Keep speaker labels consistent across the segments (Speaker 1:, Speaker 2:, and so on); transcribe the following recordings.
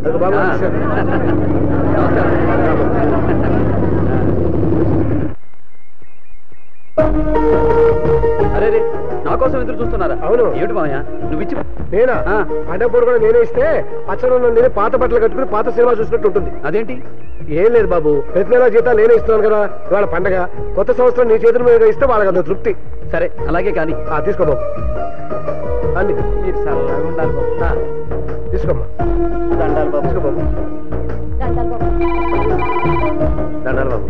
Speaker 1: అరే రే, నా కోసం ఎదురు చూస్తున్నారా?
Speaker 2: అవును.
Speaker 1: ఏమిటి మామయ్య నువ్వు ఇచ్చి?
Speaker 2: నేనా? పండగ పూట కూడా నేనే ఇస్తే పచ్చడి నేనే పాత బట్టలు కట్టుకుని పాత సినిమా చూసినట్టు ఉంటుంది.
Speaker 1: అదేంటి?
Speaker 2: ఏం లేదు బాబు, ప్రతి నెల జీతాలు నేనే ఇస్తున్నాను కదా. ఇవాళ పండగ, కొత్త సంవత్సరం నీ చేతుల మీద ఇస్తే వాళ్ళకి అంత తృప్తి.
Speaker 1: సరే అలాగే కానీ.
Speaker 2: తీసుకో బాబు, అన్ని
Speaker 1: మీరు చల్లగా ఉండాలి బాబు.
Speaker 2: తీసుకోమ్మా.
Speaker 1: దండాలు బాబు.
Speaker 2: తీసుకో బాబు. దండాలు బాబు.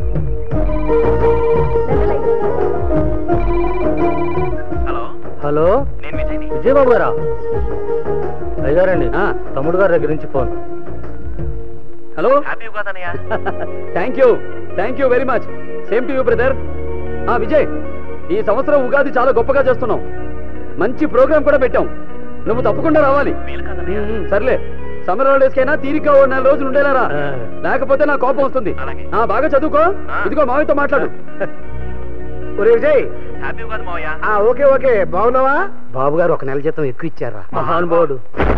Speaker 3: హలో,
Speaker 1: నేను విజయ్ని.
Speaker 3: విజయబాబు గారా? అయ్యారండి, తమ్ముడు గారి దగ్గర నుంచి phone.
Speaker 1: Hello, happy Ugadi. Thank you very much. Same to you brother. Vijay, ఈ సంవత్సరం ఉగాది చాలా గొప్పగా చేస్తున్నాం. మంచి ప్రోగ్రామ్ కూడా పెట్టాం. నువ్వు తప్పకుండా రావాలి. సర్లే, సమ్మర్ హాలిడేస్ కైనా తీరిక 4 రోజులు ఉండేలారా, లేకపోతే నా కోపం వస్తుంది. బాగా చదువుకో. ఇదిగో మావితో మాట్లాడు.
Speaker 2: ఒరే విజయ్,
Speaker 1: హ్యాపీ ఉగాది మావయ్య.
Speaker 2: ఓకే ఓకే, బాగున్నావా?
Speaker 3: బాబు గారు 1 నెల జీతం ఎక్కువ ఇచ్చారా? మహానుభావుడు.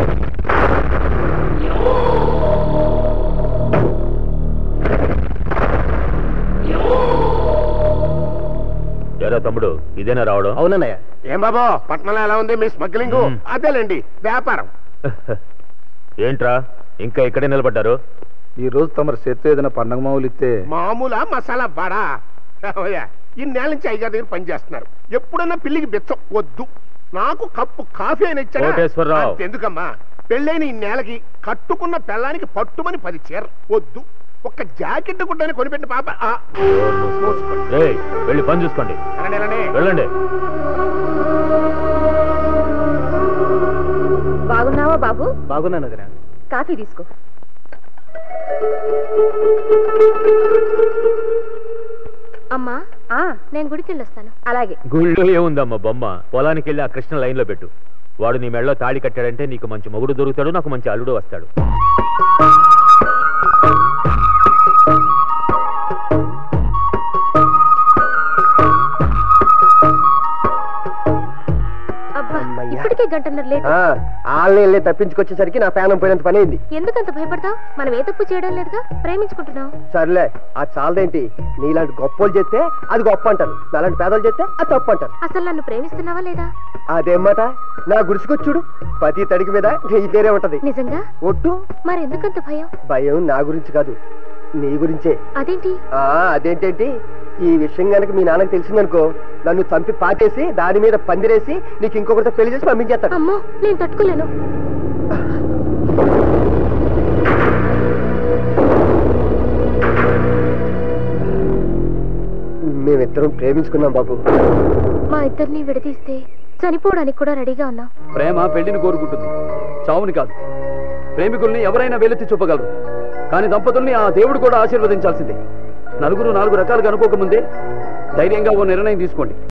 Speaker 4: ఎరా తమ్ముడు, ఇదేనా రావడం?
Speaker 3: అవునన్నయ్య.
Speaker 2: ఏం బాబా, పట్నంలో ఎలా ఉంది మీ స్మగ్లింగ్? అదేలేండి వ్యాపారం.
Speaker 4: ఏంట్రా ఇంకా ఇక్కడే నిలబడ్డారు?
Speaker 3: ఈ రోజు తమరు చేత్తో ఏదైనా పండగ మామూలు ఇస్తే.
Speaker 2: మామూలా మసాలా బాడా? ఇన్నేళ్ళ నుంచి అయ్యగారి దగ్గర పనిచేస్తున్నారు. ఎప్పుడన్నా పిల్లికి బెచ్చం వద్దు. నాకు కప్పు కాఫీ అయినా
Speaker 4: కోటేశ్వరరావు.
Speaker 2: ఇచ్చాడు. ఎందుకమ్మా, పెళ్ళైన ఈ నేలకి కట్టుకున్న పెళ్ళానికి పట్టుమని 10 చీర వద్దు. ఒక్క జాకెట్ గుడ్డని కొనిపెట్టిన పాప.
Speaker 4: వెళ్ళి పని చూసుకోండి. వెళ్ళండి.
Speaker 5: బాగున్నావా బాబు?
Speaker 3: బాగున్నాను వదినా.
Speaker 5: కాఫీ తీసుకో. అమ్మా, నేను గుడికి వెళ్ళొస్తాను. అలాగే.
Speaker 4: గుళ్ళో ఏముందమ్మా బొమ్మ? పొలానికి వెళ్ళి ఆ కృష్ణ లైన్ లో పెట్టు. వాడు నీ మెడలో తాళి కట్టాడంటే నీకు మంచి మొగుడు దొరుకుతాడు, నాకు మంచి అల్లుడు వస్తాడు.
Speaker 5: ఇప్పటికే 1.5 గంట లేట్.
Speaker 2: ఆన్లైన్ తప్పించుకొచ్చేసరికి నా ప్రాణం పోయినంత పని అయింది.
Speaker 5: ఎందుకంత భయపడతావు? మనం ఏ తప్పు చేయడం లేదుగా, ప్రేమించుకుంటున్నావు.
Speaker 2: సర్లే, అది చాలదేంటి? నీలాంటి గొప్పలు చేస్తే అది గొప్ప అంటారు, నాలాంటి పేదలు చేస్తే అది తప్పు అంటారు.
Speaker 5: అసలు నన్ను ప్రేమిస్తున్నావా లేదా?
Speaker 2: అదేమాట, నా గుడిసుకొచ్చుడు ప్రతి తడికి మీద నీ పేరే ఉంటది.
Speaker 5: నిజంగా?
Speaker 2: ఒట్టు.
Speaker 5: మరి ఎందుకంత భయం?
Speaker 2: భయం నా గురించి కాదు, నీ గురించే.
Speaker 5: అదేంటి?
Speaker 2: అదేంటేంటి, ఈ విషయం గనక మీ నాన్నకి తెలిసిందనుకో, నన్ను చంపి పాటేసి దాని మీద పందిరేసి నీకు ఇంకొకరితో పెళ్లి చేసి పంపించేస్తాడు.
Speaker 5: అమ్మో, నేను తట్టుకోలేను.
Speaker 2: మేమిద్దరం ప్రేమించుకున్నాం బాబు.
Speaker 5: మా ఇద్దరిని విడదీస్తే చనిపోవడానికి కూడా రెడీగా ఉన్నాం.
Speaker 1: ప్రేమ పెళ్లిని కోరుకుంటుంది, చావుని కాదు. ప్రేమికుల్ని ఎవరైనా వెలెత్తి చూపగలరు, కానీ దంపతుల్ని ఆ దేవుడు కూడా ఆశీర్వదించాల్సిందే. నలుగురు 4 రకాలుగా అనుకోకముందే ధైర్యంగా ఓ నిర్ణయం తీసుకోండి.